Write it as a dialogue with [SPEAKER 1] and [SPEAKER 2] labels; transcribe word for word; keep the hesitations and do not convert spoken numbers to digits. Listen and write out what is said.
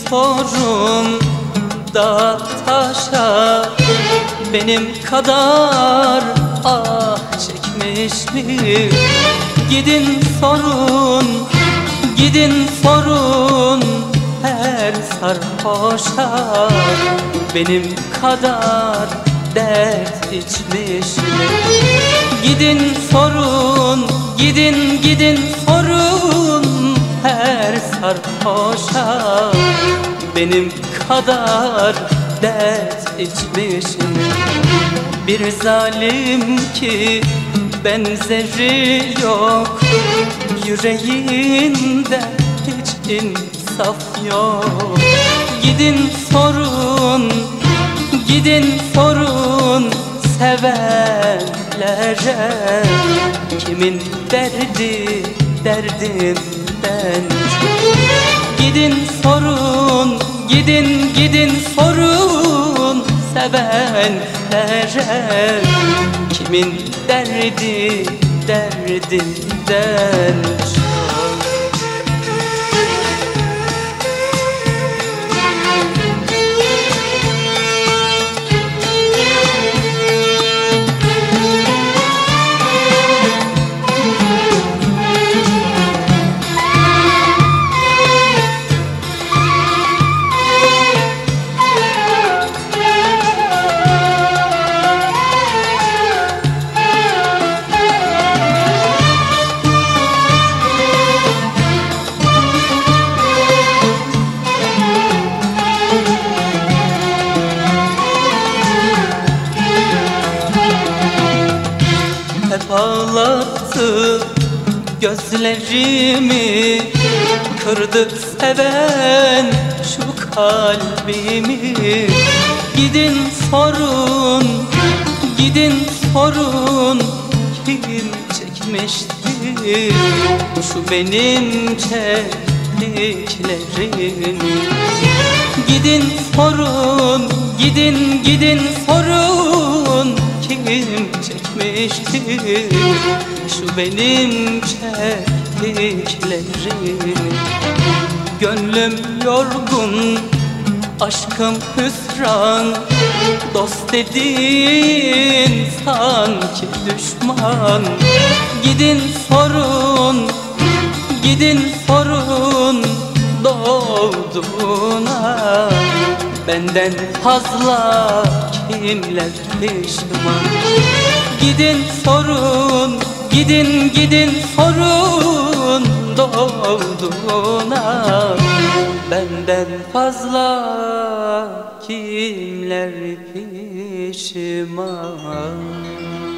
[SPEAKER 1] sorun dağa taşa, benim kadar ah çekmiş mi? Gidin sorun, gidin sorun her sarhoşa, benim kadar dert içmiş mi? Gidin sorun, gidin gidin sorun her sarhoşa, benim kadar dert içmiş mi? Bir zalim ki benzeri yok, yüreğinde hiç insaf yok. Gidin sorun, gidin sorun sevenlere, kimin derdi derdimden. Gidin sorun, gidin gidin sorun sevenlere, kimin derdi derdimden çok. Hep ağlattı gözlerimi, kırdı seven şu kalbimi. Gidin sorun, gidin sorun kim çekmiştir şu benim çektiklerimi. Gidin sorun, gidin gidin sorun kim çekmiştir şu benim çektiklerimi. Gönlüm yorgun, aşkım hüsran, dost dediğin sanki düşman. Gidin sorun, gidin sorun doğduğuna, benden fazla kimler pişman. Gidin sorun, gidin gidin sorun doğduğuna, benden fazla kimler pişman.